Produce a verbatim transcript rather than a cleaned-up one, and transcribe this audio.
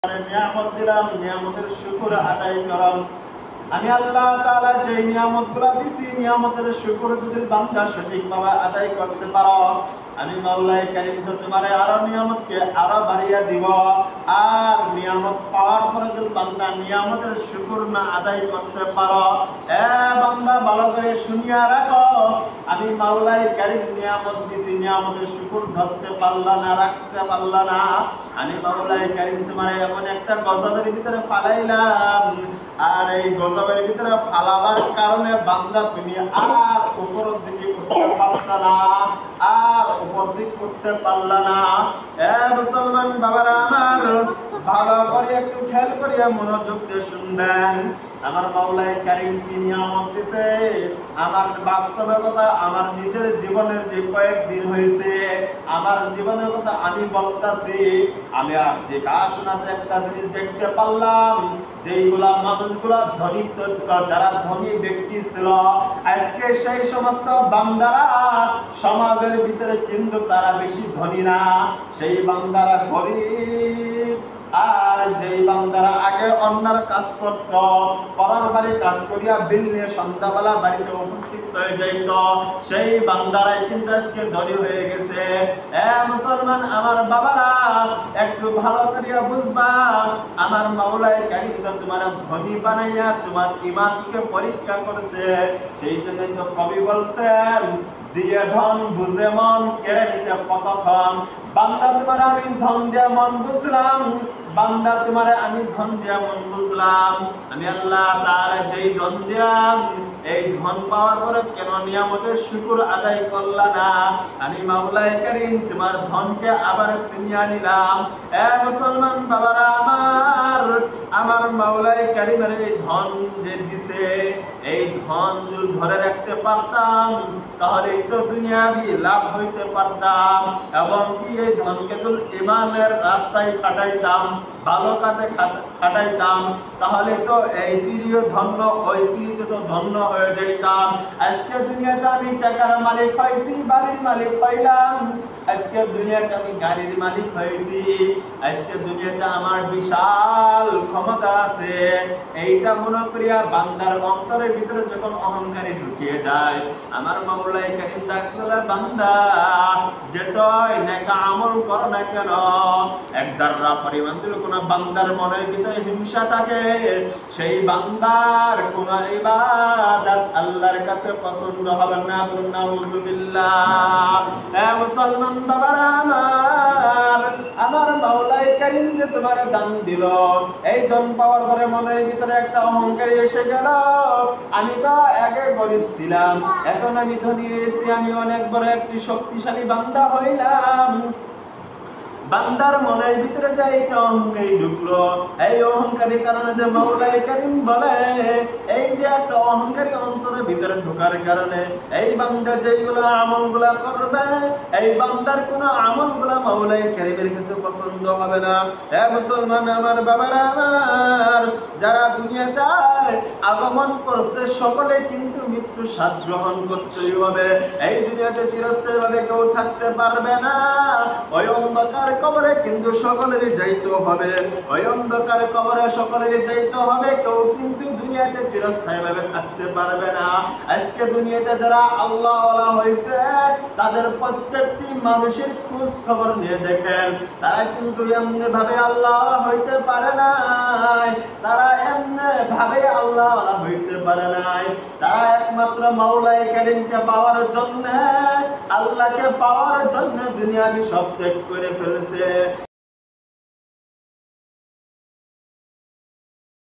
নিয়ামত দিলাম, নিয়ামতের শুকর আদায় করম। আমি আল্লাহ তাআলা যে নিয়ামতগুলো দিছি, নিয়ামতের শুকর যদি বান্দা সঠিকভাবে আদায় করতে পারো, আমি মাওলাই কারীম তো তোমার আরো নিয়ামতকে আরো বাড়িয়ে দিব। আর নিয়ামত পাওয়ার পরে যদি বান্দা নিয়ামতের শুকর না আদায় করতে পারো, এ বান্দা ভালো করে শুনিয়া রাখো, আমি মাওলাই কারীম নিয়ামত দিছি, নিয়ামতের শুকর ধরতে পারলা না, রাখতে পারলা না, আমি মাওলাই কারীম তোমার এমন একটা গজবের ভিতরে ফালাইলাম। আর এই গজবের ভিতরে ফালাবার কারণে বান্দা তুমি আর উপরের দিকে উঠতে পারতা না, আর উপর দিক করতে পারলা না। এ মুসলমান বাবারা আমার, ভালো করে একটু খেয়াল করিয়া মনোযোগ দিয়ে শুনবেন। আমার মাওলাই কারীম কি নিয়ামত দিছে, আমার বাস্তবের কথা, আমার নিজের জীবনের যে কয়েকদিন হয়েছে, আমার জীবনের কথা আমি বলতাছি। আমি আর দেখাশোনাতে একটা জিনিস দেখতে পারলাম, যেইগুলা মানুষগুলা ধনী ছিল, যারা ধনী ব্যক্তি ছিল, আজকে সেই সমস্ত বান্দারা সমাজের ভিতরে কিন্তু তারা বেশি ধনী না, সেই বান্দারা গরিব। আর যেই বান্দারা আগে অন্যার কাজ করত, পরার বাড়ি কাজ করিয়া বিল নিয়ে সন্ধ্যাবেলা বাড়িতে উপস্থিত হয়ে যাইত, সেই বান্দারাই কিন্তু আজকে ধনী হয়ে গেছে। এ মুসলমান আমার বাবারা, একটু ভালো করিয়া বুঝবা, আমার মাওলাই কারীম তো তোমার ধনী বানাইয়া তোমার ঈমানকে পরীক্ষা করছে। সেই জন্যই তো কবি বলছেন, দিয়ে ধন বুঝে মন কেড়ে নিতে কতক্ষণ। বান্দা তোমার আমি ধন দিয়া মন বুঝলাম, বান্দা তোমার আমি ধন দিয়া মন বুঝলাম। আমি আল্লাহ তাআলা যেই ধন দিলাম, এই ধন পাওয়ার পরে কেন নিয়ামতের শুকর আদায় করলা না? আমি মাওলাই কারীম তোমার ধনকে আবার ছিনিয়ে নিলাম। এ মুসলমান বাবারা আমার, আমার মাওলাই কারীমের এই ধন যে দিছে, এই ধন যদি ধরে রাখতে পারতাম, তাহলে তো দুনিয়াবি লাভ হইতে পারতাম, এবং কি এই ধনকে যদি ঈমানের রাস্তায় খাটাইতাম, ভালো কাজে খাটাইতাম, তাহলে তো এই প্রিয় ধন্য ওই প্রিয় তো ধন্য হয়ে যাইতাম। আজকে দুনিয়াতে আমি টাকার মালিক হয়েছি, বাড়ির মালিক হইলাম, আজকে দুনিয়াতে আমি গাড়ির মালিক হয়েছি, আজকে দুনিয়াতে আমার বিশাল ক্ষমতা আছে, এইটা মনে করিয়া বান্দার অন্তরের ভিতরে যখন অহংকারী ঢুকিয়ে যায়, আমার মাওলাই কারীম ডাকলে, বান্দা যেটাই নেকা আমল কর না কেন, এক জাররা পরিমাণ যদি কোন বান্দার মনের ভিতরে হিংসা থাকে, সেই বান্দার কোন ইবাদত আল্লাহর কাছে পছন্দ হবে না। নাউযুবিল্লাহ। এ মুসলমান বাবারা আমার, আমার মাওলাই কারীম যে তোমার দান দিল, এই দান পাওয়ার পরে মনের ভিতরে একটা অহংকারী এসে গেল, আমি তো আগে গরিব ছিলাম, এখন আমি ধনী হয়েছি, আমি অনেক বড় একটি শক্তিশালী বান্দা হইলাম। বান্দার মনের ভিতরে যে এইটা অহংকারী ঢুকলো, এই অহংকারী কারণে যে মাওলাই কারীম বলে, এই যে একটা অহংকারী অন্তরের ভিতরে ঢোকার কারণে এই বান্দা যেইগুলো আমলগুলা করবে, এই বান্দার কোন আমলগুলা মাওলাই কারীমের কাছে পছন্দ হবে না। হে মুসলমান আমার বাবারা আমার, যারা দুনিয়াতে আগমন করছে, সকলে কিন্তু মৃত্যু স্বাদ গ্রহণ করতেই হবে। এই দুনিয়াতে চিরস্থায়ী ভাবে কেউ থাকতে পারবে না। ওই অন্ধকার কবরে কিন্তু সকলেরই যাইতে হবে, ওই অন্ধকার কবরে সকলেরই যাইতে হবে, কেউ কিন্তু দুনিয়াতে চিরস্থায়ী ভাবে থাকতে পারবে না। আজকে দুনিয়াতে যারা আল্লাহ ওয়ালা হয়েছে, তাদের প্রত্যেকটি মানুষের খোঁজ খবর নিয়ে দেখেন, তারা কিন্তু এমনি ভাবে আল্লাহ ওয়ালা হইতে পারে নাই, তারা এমনি ভাবে আল্লাহ ওয়ালা হইতে পারে নাই। তারা একমাত্র মাওলাই কারীমকে পাওয়ার জন্য, আল্লাহকে পাওয়ার জন্য দুনিয়াবি সব ত্যাগ করে ফেলেছে।